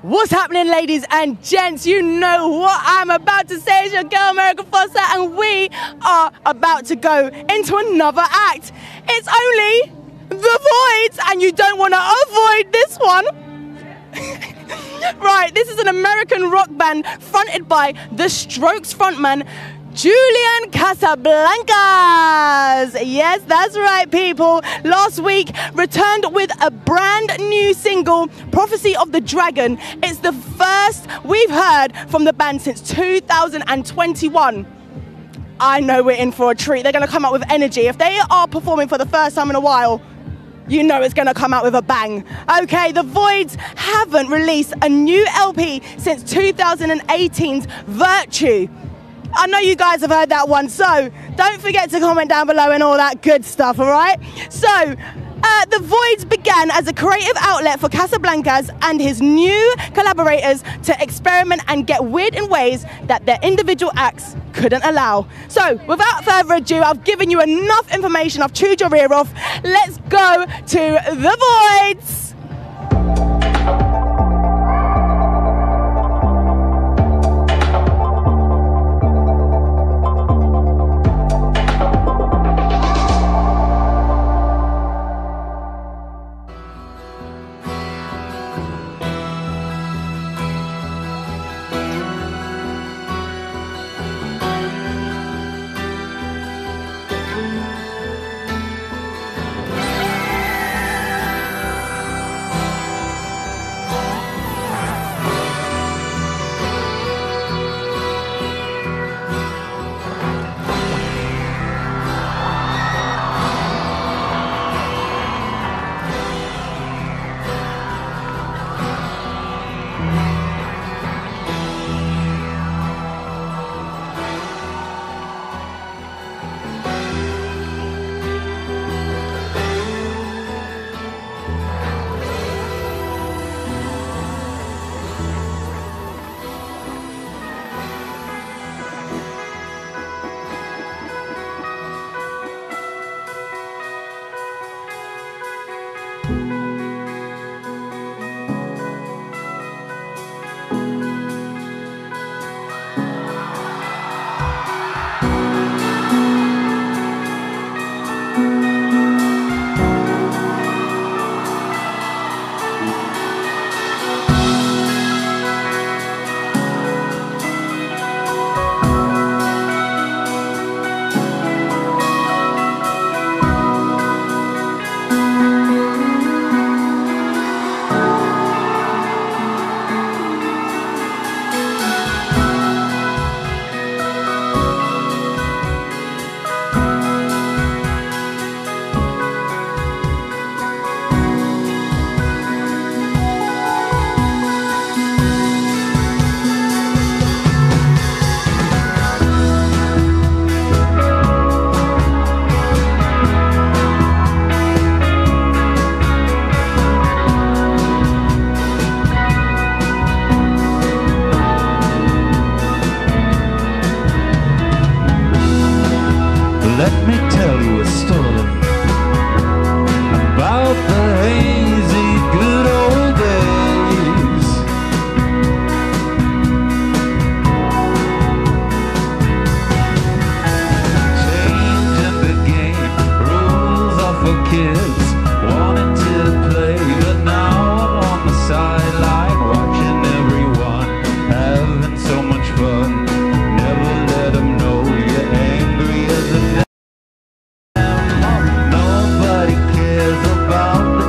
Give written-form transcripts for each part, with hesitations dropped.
What's happening, ladies and gents? You know what I'm about to say. It's your girl, America Foster, and we are about to go into another act. It's only The Voids, and you don't want to avoid this one. Right, this is an American rock band fronted by The Strokes frontman Julian Casablancas. Yes, that's right, people. Last week, returned with a brand new single, Prophecy of the Dragon. It's the first we've heard from the band since 2021. I know we're in for a treat. They're going to come out with energy. If they are performing for the first time in a while, you know it's going to come out with a bang. Okay, The Voids haven't released a new LP since 2018's Virtue. I know you guys have heard that one, so don't forget to comment down below and all that good stuff, all right? So, The Voids began as a creative outlet for Casablancas and his new collaborators to experiment and get weird in ways that their individual acts couldn't allow. So, without further ado, I've given you enough information, I've chewed your ear off. Let's go to The Voids! Let me tell you a story about the hazy good old days. Changing the game, rules are for kids wanting to play, but now I'm on the sideline watching everyone having so much fun. Never let them know you're angry as a nobody cares about the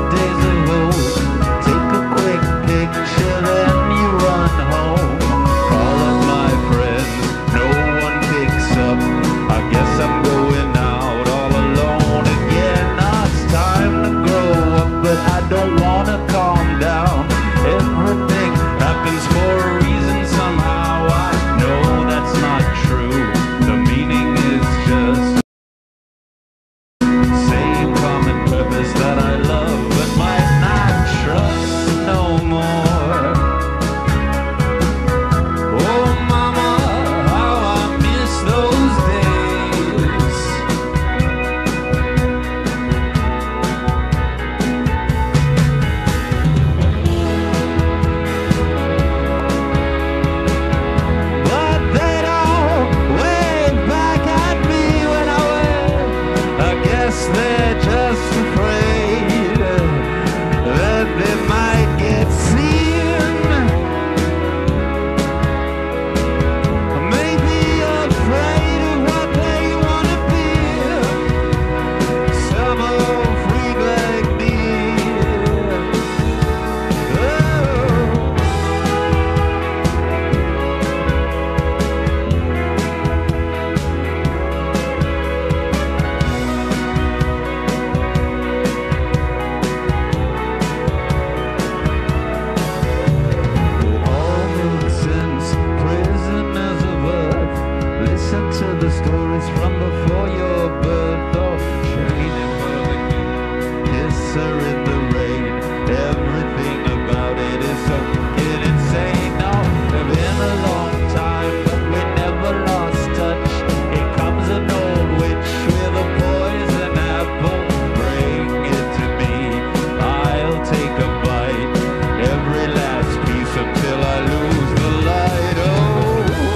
stories from before your birth. Oh, train in Birmingham, kiss her in the rain. Everything about it is so fucking insane. No, it's been a long time, but we never lost touch. Here comes an old witch with a poison apple. Bring it to me, I'll take a bite. Every last piece until I lose the light. Oh,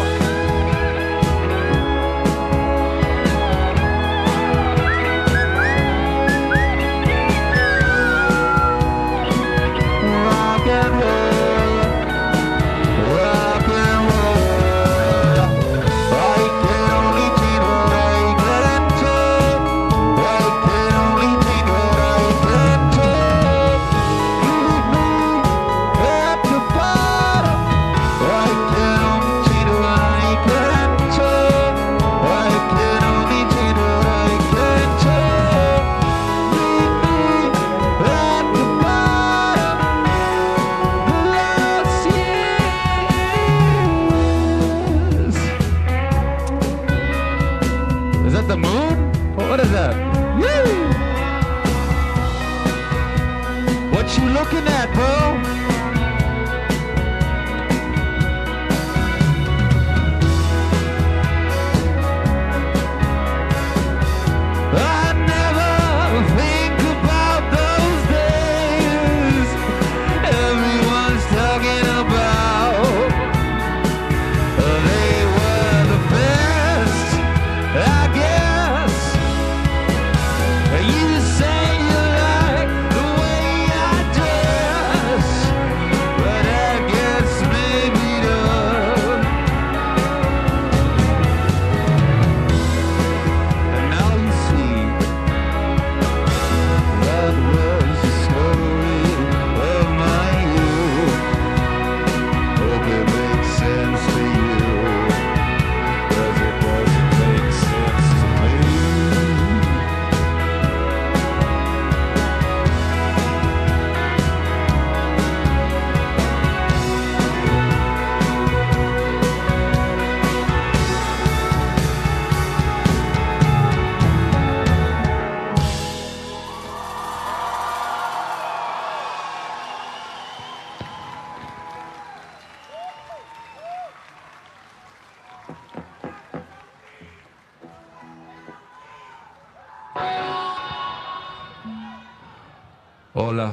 rock and roll, rock and roll. I can only take what I can take. I can only take what I can take. Leave me at the bottom. I can only take what I can take. I can only take what I can take. Leave me at the bottom. The last years. Is that the moon? What is that? Woo! What you looking at, bro? I never think about those days everyone's talking about. They were the best, I guess. You say you like the way I dress, but I guess maybe not. And now you see that was the story of my youth. Hope it makes sense to you, 'cause it doesn't make sense to me. Hola.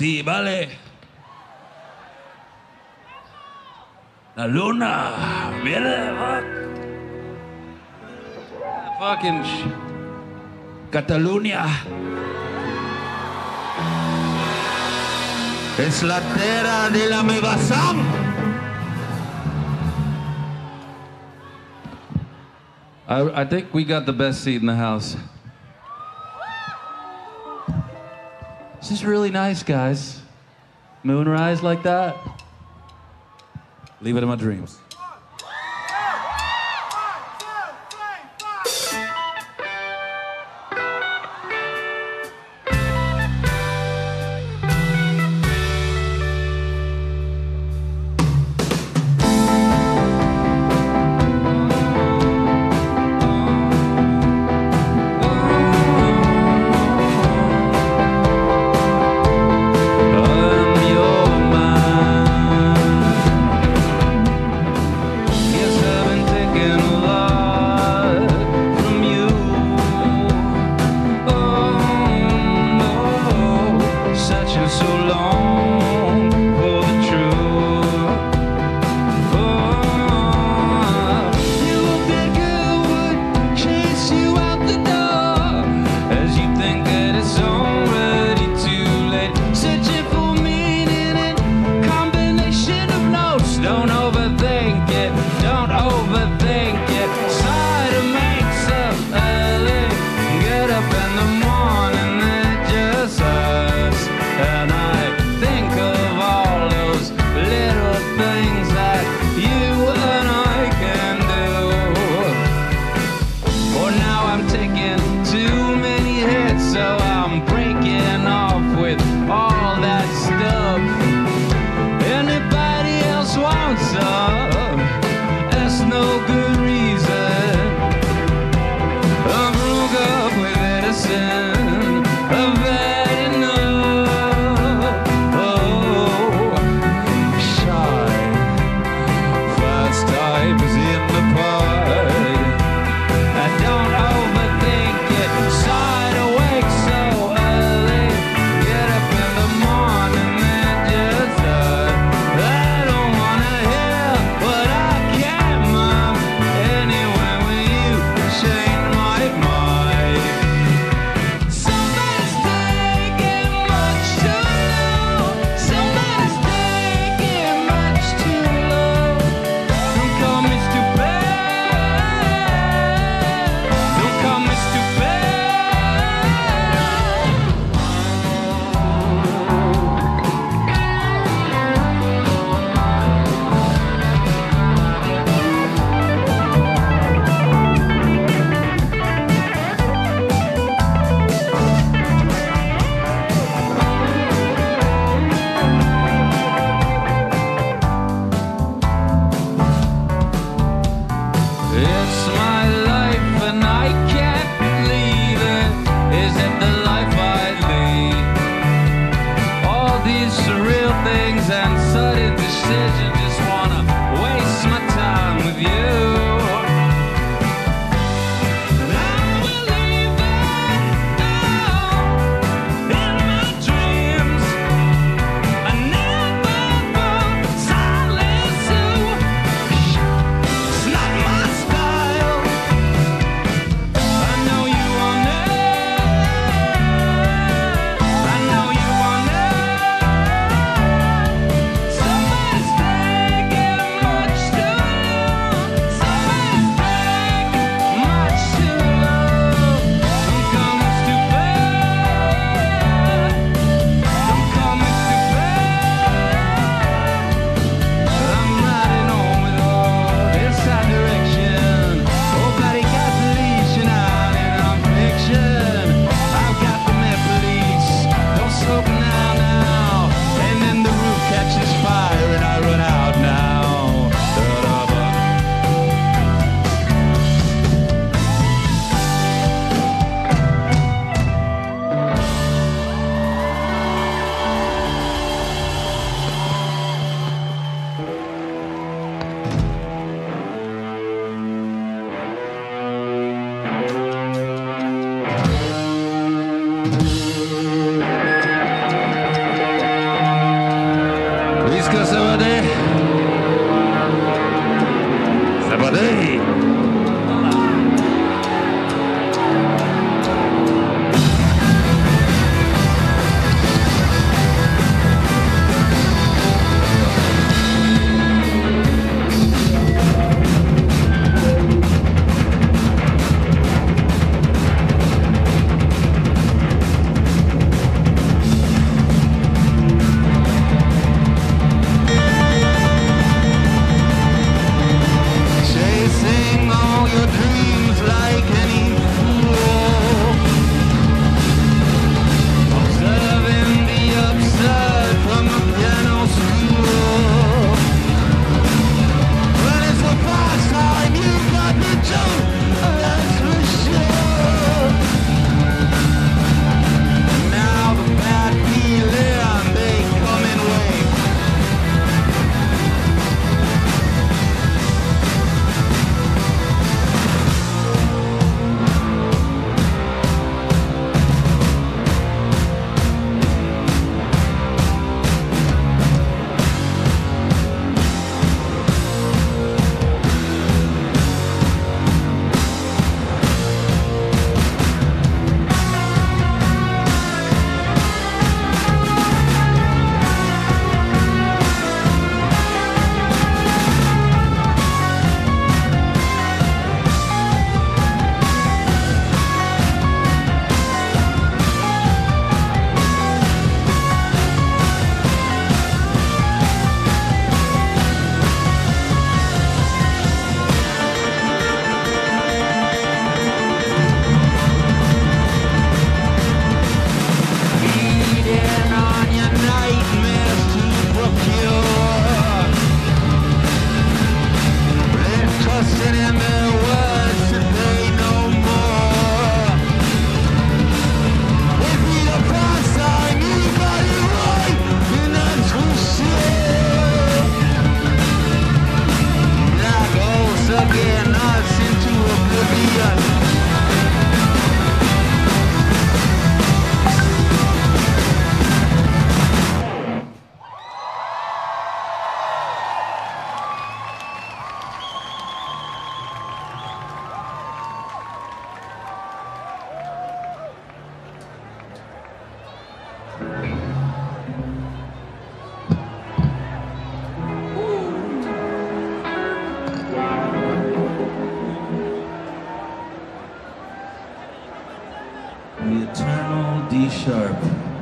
Sí, vale. La luna viene. Fucking Cataluña. Es la tierra de la meva sang. I think we got the best seat in the house. This is really nice, guys. Moonrise like that. Leave it in my dreams. Side awake, so que ça va dire? Ça va dire? The eternal D sharp.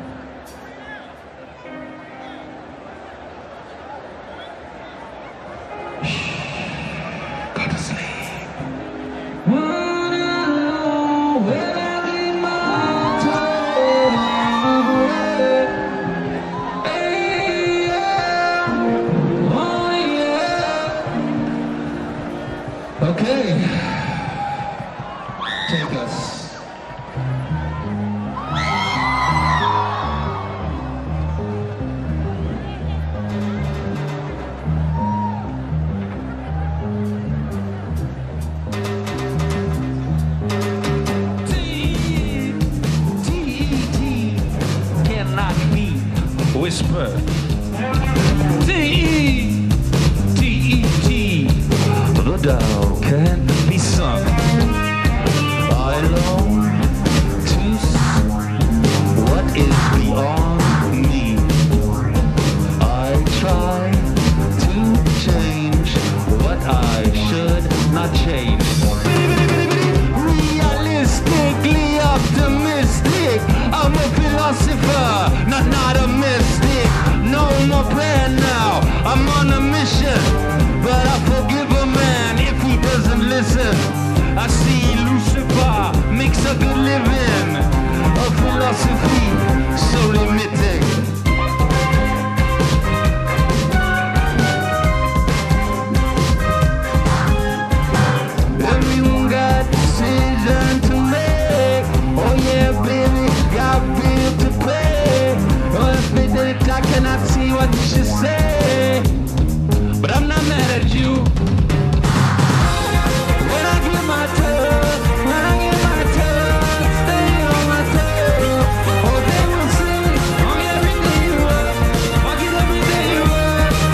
Go to sleep. Okay, take us. Whisper. T-E-T-E-T. The dog can be sung. I long to see what is beyond me. I try to change what I should not change. Realistically optimistic. I'm a philosopher, not a mystic. No more plan now. I'm on a mission, but I forgive a man if he doesn't listen. I see Lucifer makes a good living. A philosophy so limiting. Everyone got decision to make. Oh yeah, baby, got bill to pay. Oh, if they did it, I cannot see what you should say. But I'm not mad at you. When I get my turn, stay on my turn. Oh, they will see, I'll get everything you want. I'll get everything you want.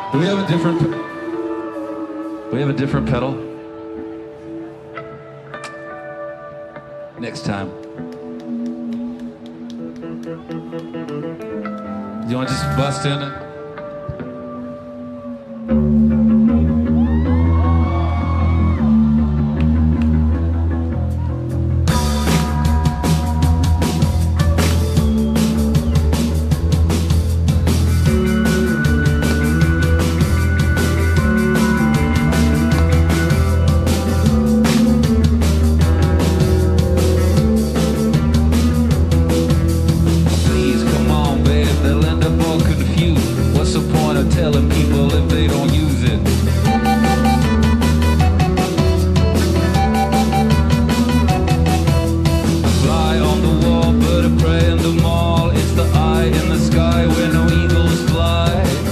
Do we have a different? We have a different pedal. Next time. You want to just bust in it? Telling people if they don't use it. Fly on the wall, bird of prey in the mall. It's the eye in the sky where no eagles fly.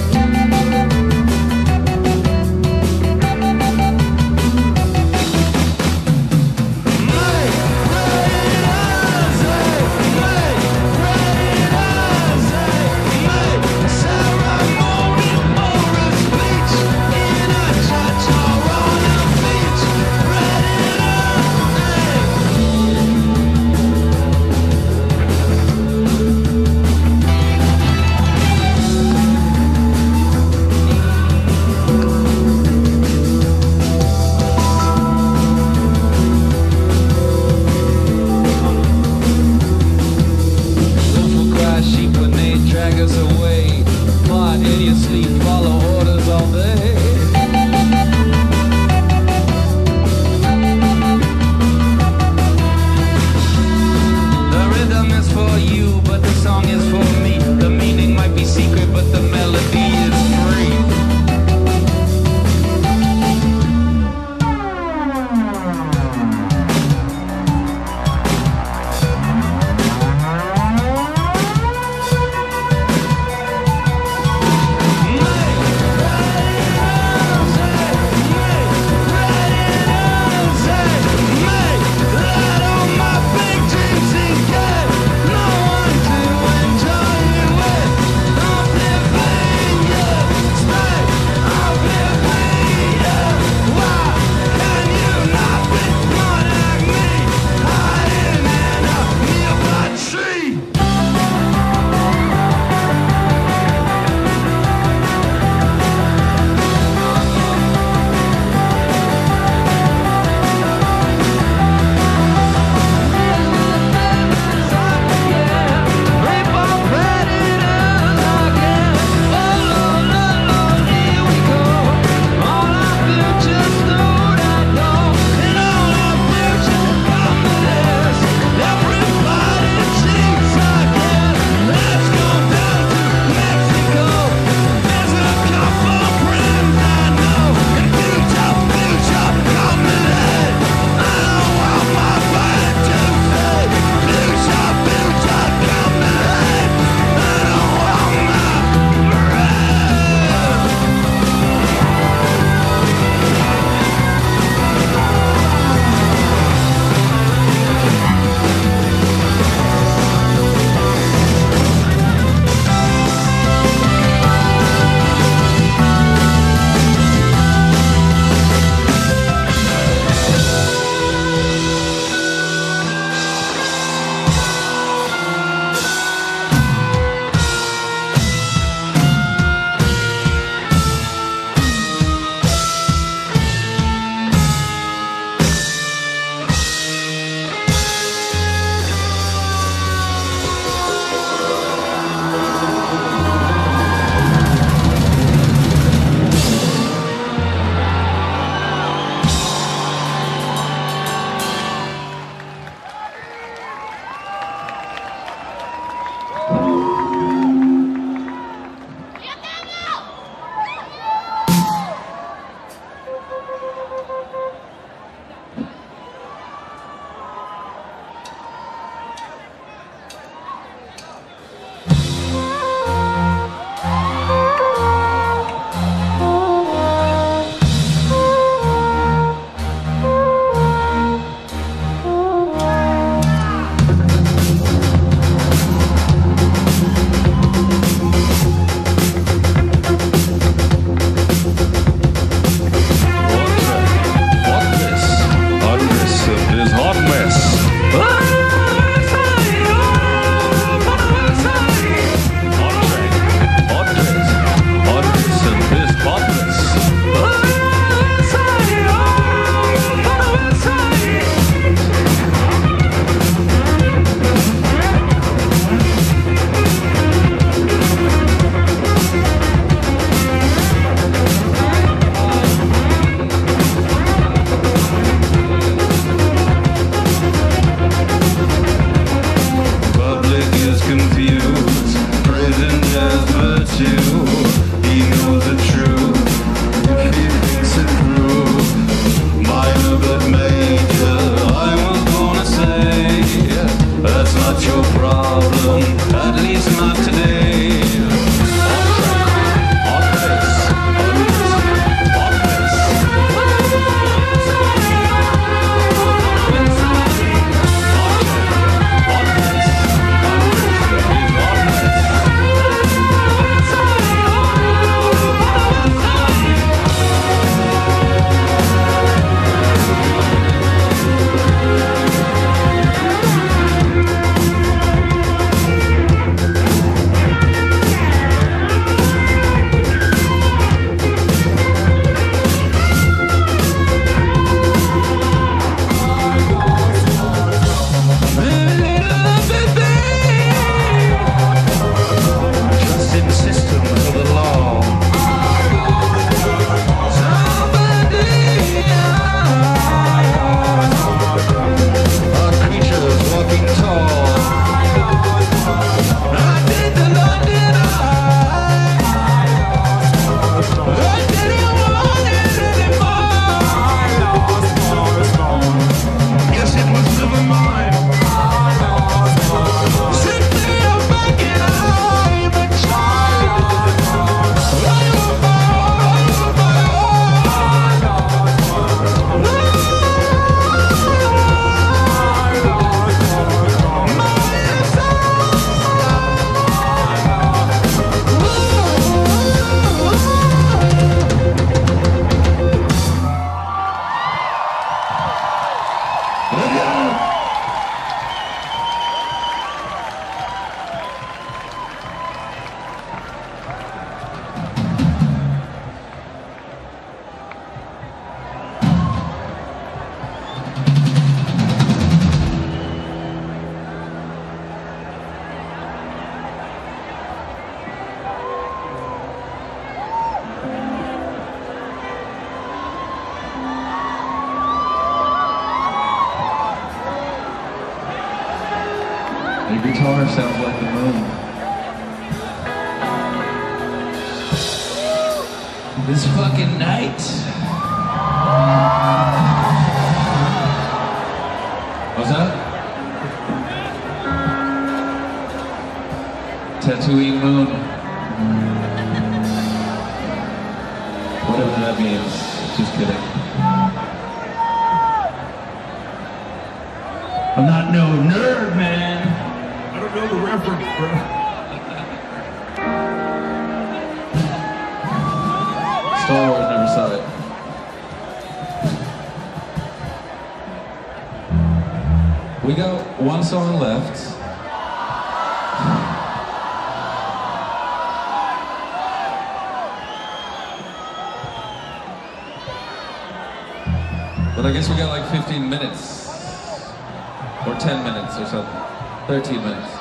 Drag us away, plot in your sleep, follow orders all day. The rhythm is for you, but the song is for me. The meaning might be secret, but the melody is free. least not today. On this, on this, on this. Your guitar sounds like the moon. This fucking night. What's that? Tatooine moon. Whatever that means. Just kidding. I'm not no nerd, man. I don't know the reference, bro. Star Wars never saw it. We got one song left. But I guess we got like 15 minutes. Or 10 minutes or something. 13 minutes.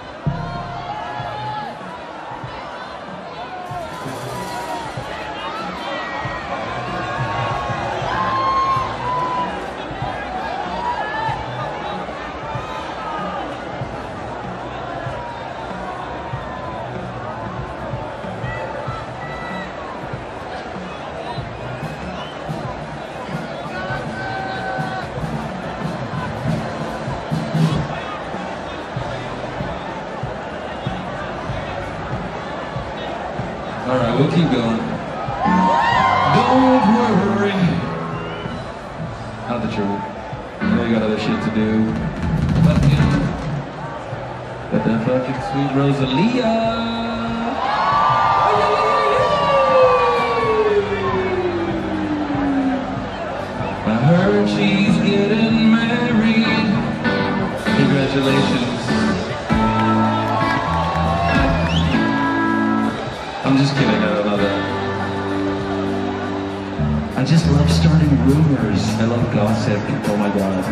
All right, we'll keep going. Don't worry. Not that you really got other shit to do. But you know, got that fucking sweet Rosalia. I heard she's getting married. Congratulations. I'm just kidding, I don't know that. I just love starting rumors. I love gossip. Oh my god.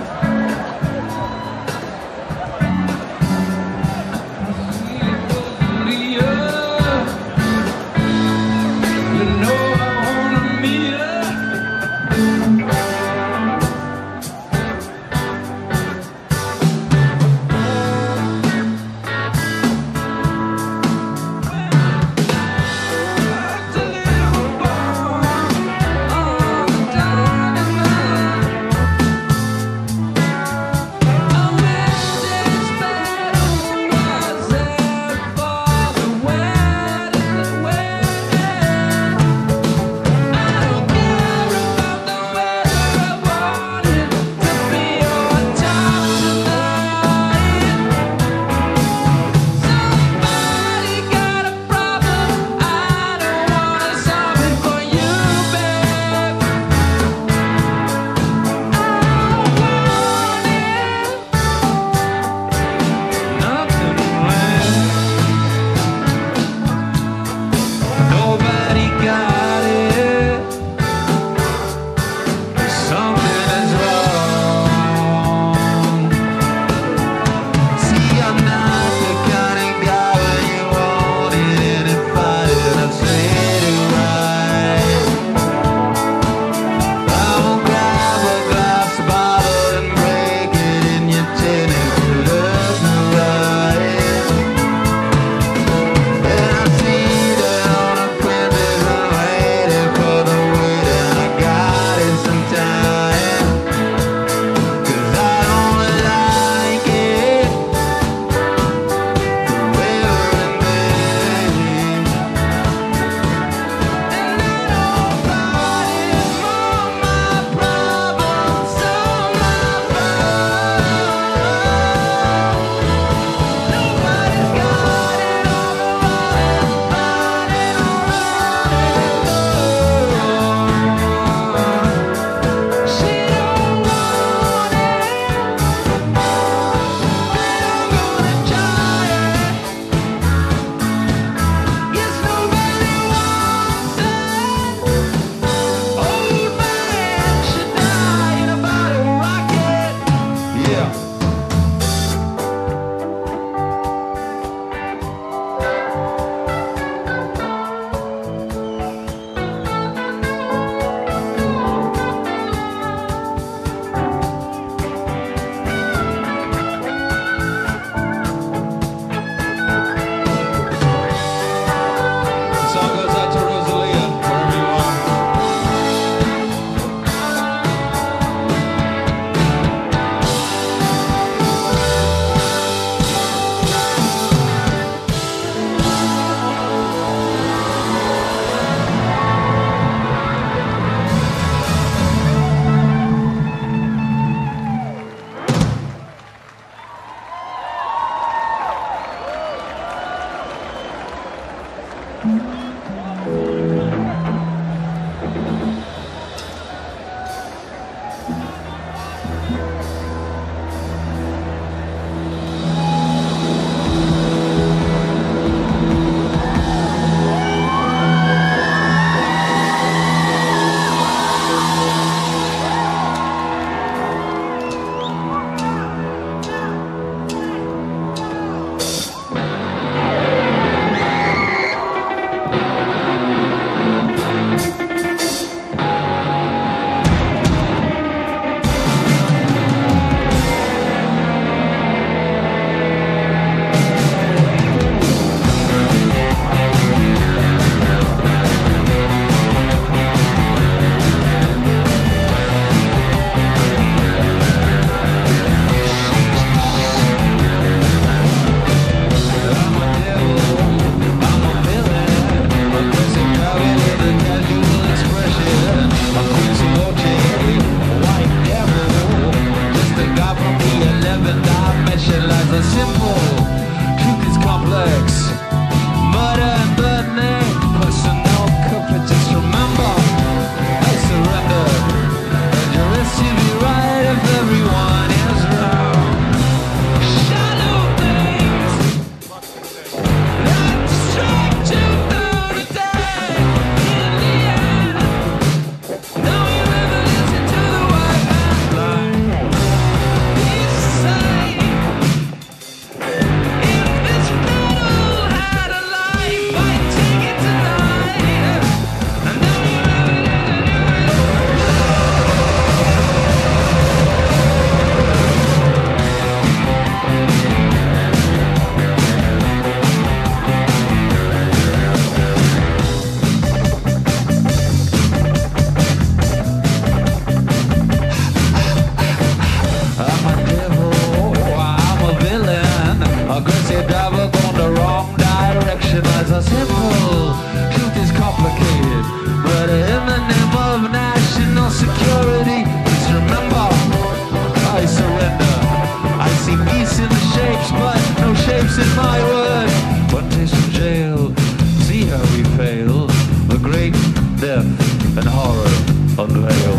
in my word. One taste of jail, see how we fail. The great death and horror unveil.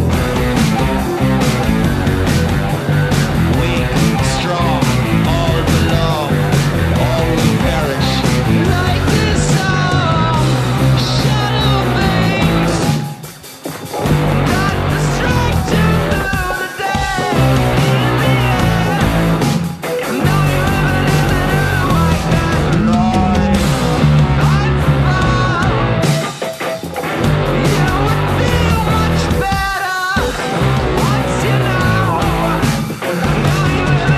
Weak, strong, all belong, all will perish. Like this song, shadow bangs, got the strength to know the day in the air. Know you ever lived like that life I've found. You would feel much better once you know. Know you ever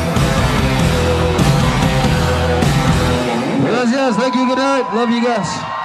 Yes, thank you, good night. Love you guys.